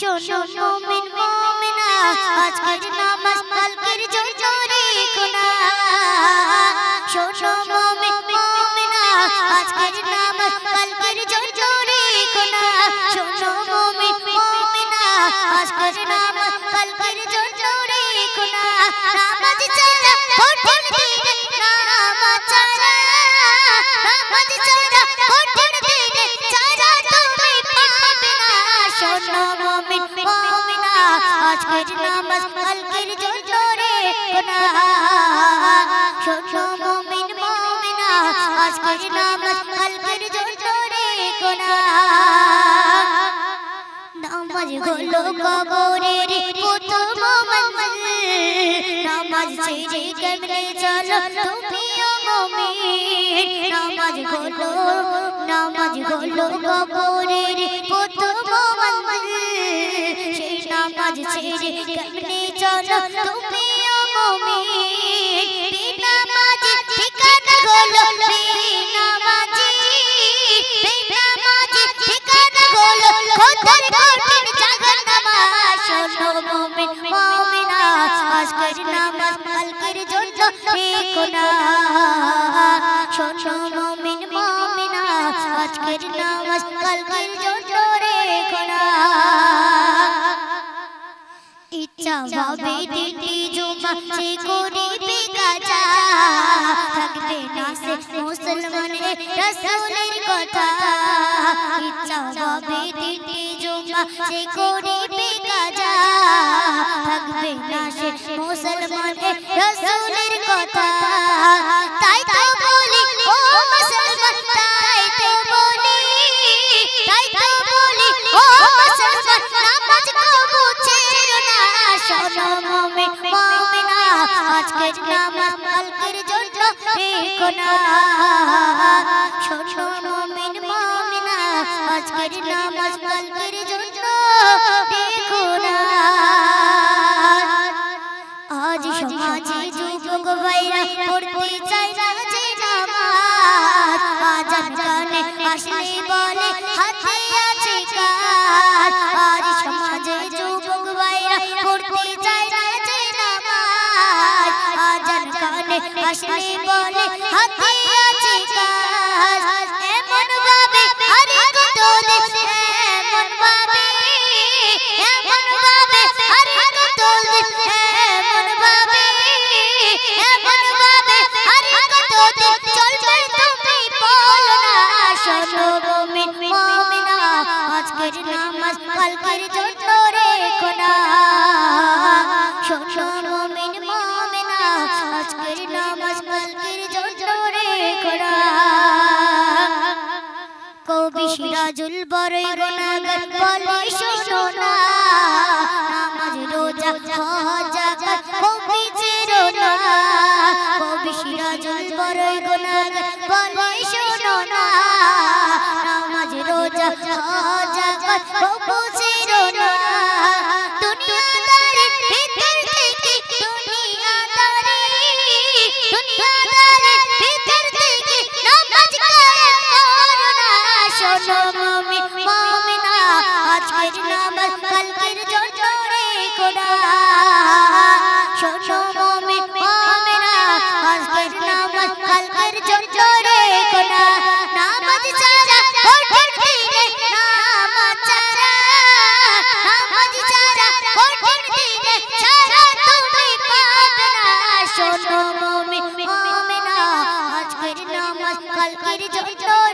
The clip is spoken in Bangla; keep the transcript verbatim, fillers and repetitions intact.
শোনো মুমিন মুমিনা আজকের নামাজ কালকের জন্য রেখো না। শোনো মুমিন মুমিনা আজকের নামাজ কালকের জন্য রেখো না। শোনো মুমিন মুমিনা আজকের নামাজ কালকের জন্য রেখো না। নামাজ ছাড়া কঠিন দিনে নামাজ ছাড়া নামাজ ছাড়া কঠিন দিনে ছাড়া তুমি পাবে না। শোনো মুমিন মুমিনা আজকের নামাজ কালকের জন্য রেখো না। শোনো মুমিন মুমিনা আজকের নামাজ কালকের জন্য রেখো না। নামাজ হলো কবরের প্রথম মঞ্জিল। নামাজ ছেড়ে কেমনে চলো তুমিও মুমিন। নামাজ হলো নামাজ হলো কবরের প্রথম মঞ্জিল। সেই নামাজ ছেড়ে কেমনে চলো তুমিও মুমিন। বেনামাজি ঠিকানা হলো বেনামাজি বেনামাজি ঠিকানা হলো খোদার কঠিন জাহান্নাম। শোনো মুমিন মুমিনা আজকের নামাজ কালকের জন্য রেখো না। শোনো মুমিন মুমিনা আজকের নামাজ কালকের জন্য রেখো না। ইচ্ছা ভাবে দিনটি জুমা সে করিবে কাজা। থাকবে না সে মুসলমানের রাসূলের কথা। ইচ্ছা ভাবে দিনটি জুমা সে করিবে কাজা। থাকবে না সে মুসলমানের রাসূলের কথা। তাই তো বলি ও মুসলমান তাই তো বলি তাই তো বলি ও মুসলমান নামাজ কবু ছেড়ো না। শোনো মুমিন মুমিনা আজকের নামাজ কালকের জন্য রেখো না। শোনো মুমিন মুমিনা আজকের নামাজ কালকের জন্য রেখো না। আজ সমাজে যুবক ভাইরা পড়তে চায় না যে নামাজ। আজান গানে আসলে বলে হাতে আছে কাজ। আজ সমাজে যুবক ভাইরা পড়তে চায় না যে নামাজ। আজান গানে আসলে বলে হাতে আছে কাজ। এমন ভাবে আরে কত দিন এমন ভাবে এমন ভাবে আরে কত দিন এমন ভাবে এমন ভাবে আরে কত দিন চলবে তুমি বলো না। শোনো মুমিন মুমিনা আজকের নামাজ কালকের জন্য রেখো না। শোনো মুমিন মুমিনা আজকের নামাজ কালকের জন্য রেখো না। কবি সিরাজুল বড়ই গুনাহগার বলে শোনো না। নামাজ রোজা হজ যাকাত কবি ছেড়ো না। কবি সিরাজুল বড়ই গুনাহগার বলে শোনো না। নামাজ রোজা হজ যাকাত কবি ছেড়ো না। দুনিয়াদারি ভিতর থেকে দুনিয়াদারি দুনিয়াদারি ভিতর থেকে নামাজ কায়েম করো না। শোনো মুমিন মুমিনা আজকের নামাজ কালকের জন্য রেখো না। শোনো মুমিন মুমিনা আজকের নামাজ কালকের জন্য রেখো না। নামাজ ছাড়া কঠিন দিনে নামাজ ছাড়া নামাজ ছাড়া কঠিন দিনে ছাড়া তুমি পাবে না। শোনো মুমিন মুমিনা আজকের নামাজ কালকের জন্য